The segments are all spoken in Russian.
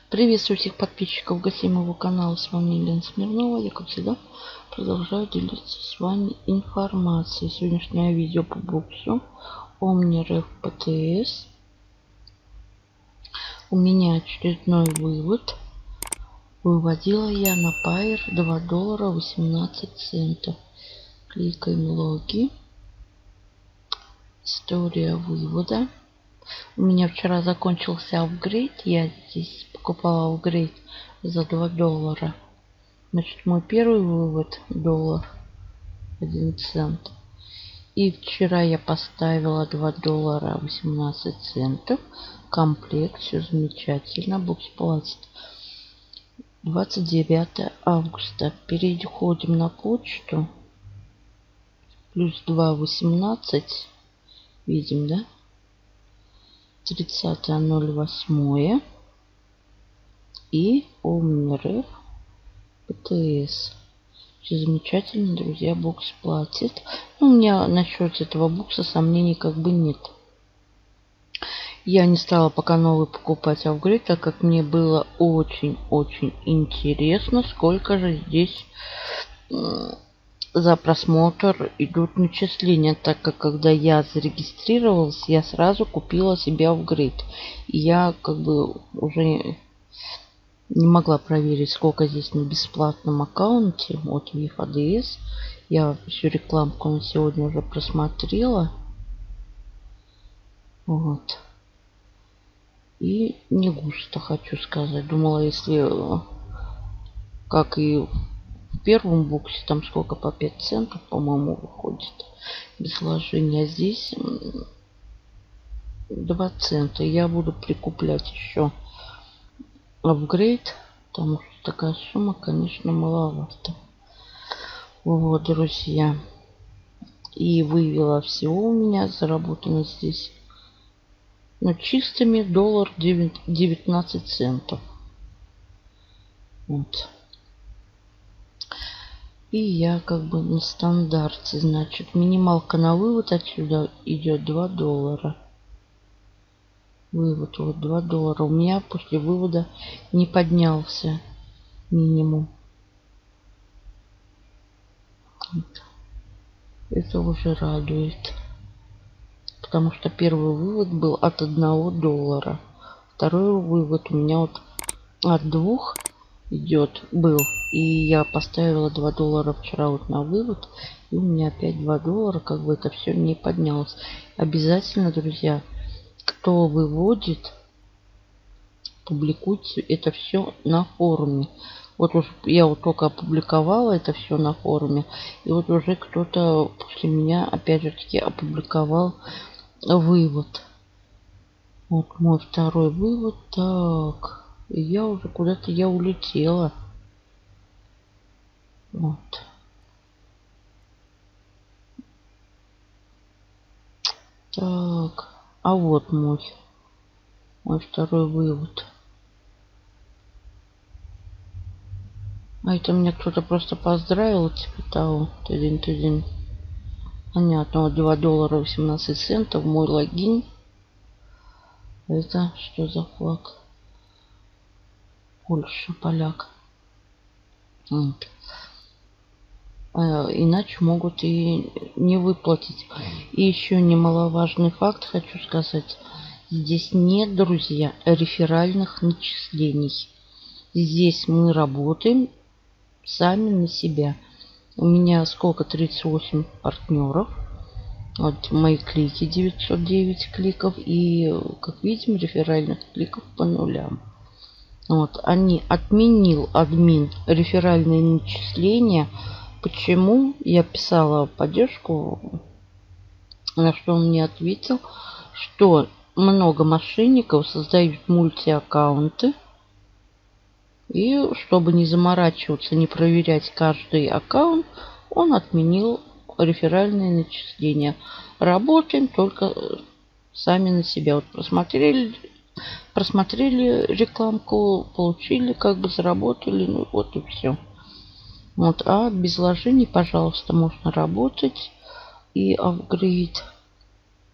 Приветствую всех подписчиков, гостей моего канала. С вами Елена Смирнова. Я, как всегда, продолжаю делиться с вами информацией. Сегодняшнее видео по боксу OmniRef PTS. У меня очередной вывод. Выводила я на Pair $2 18 центов. Кликаем логи. История вывода. У меня вчера закончился апгрейд. Я здесь покупала апгрейд за $2. Значит, мой первый вывод $1. И вчера я поставила $2 18 центов. Комплект. Все замечательно. Бокс платит. 29 августа. Переходим на почту. Плюс 2 18. Видим, да? 30.08 и OmniRef PTS. Все замечательно, друзья, бокс платит. У меня насчет этого бокса сомнений как бы нет. Я не стала пока новый покупать апгрейд, так как мне было очень-очень интересно, сколько же здесь за просмотр идут начисления, так как когда я зарегистрировалась, я сразу купила себе апгрейд. И я как бы уже не могла проверить, сколько здесь на бесплатном аккаунте от VFADS. Я всю рекламку на сегодня уже просмотрела. Вот. И не густо, хочу сказать. Думала, если как и в первом боксе там сколько по 5 центов, по-моему, выходит без вложения. А здесь 2 цента. Я буду прикуплять еще апгрейд, потому что такая сумма, конечно, маловато. Вот, друзья. И вывела всего у меня заработано здесь, ну, чистыми $19 центов. Вот. И я как бы на стандарте. Значит, минималка на вывод отсюда идет $2. Вывод вот $2. У меня после вывода не поднялся минимум. Вот. Это уже радует. Потому что первый вывод был от $1. Второй вывод у меня вот от 2 идет был. И я поставила $2 вчера вот на вывод. И у меня опять $2. Как бы это все не поднялось. Обязательно, друзья, кто выводит, публикуйте это все на форуме. Вот уже я вот только опубликовала это все на форуме. И вот уже кто-то после меня опять же таки опубликовал вывод. Вот мой второй вывод. Так. И я уже куда-то улетела. Вот. Так. А вот мой второй вывод. А это меня кто-то просто поздравил, типа того. Тыдин. Понятно. Вот $2 18 центов. Мой логин. Это что за флаг? Польша, поляк. Вот. Иначе могут и не выплатить. И еще немаловажный факт хочу сказать. Здесь нет, друзья, реферальных начислений. Здесь мы работаем сами на себя. У меня сколько? 38 партнеров. Вот мои клики 909 кликов. И, как видим, реферальных кликов по нулям. Вот. Отменил админ реферальные начисления. Почему? Я писала поддержку, на что он мне ответил, что много мошенников создают мультиаккаунты. И чтобы не заморачиваться, не проверять каждый аккаунт, он отменил реферальные начисления. Работаем только сами на себя. Вот просмотрели рекламку, получили, как бы заработали, ну вот и все. Вот, а без вложений, пожалуйста, можно работать. И апгрейд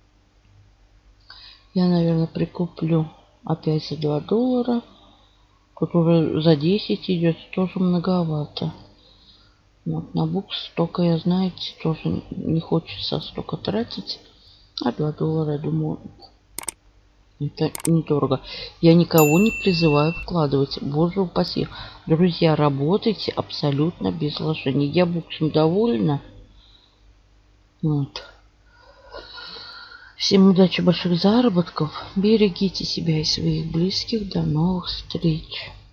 я, наверное, прикуплю опять за $2. Тут уже за 10 идет, тоже многовато. Вот на букс столько, я, знаете, тоже не хочется столько тратить. А $2, я думаю, это недорого. Я никого не призываю вкладывать. Боже упаси. Друзья, работайте абсолютно без вложений. Я, в общем, довольна. Вот. Всем удачи, больших заработков. Берегите себя и своих близких. До новых встреч.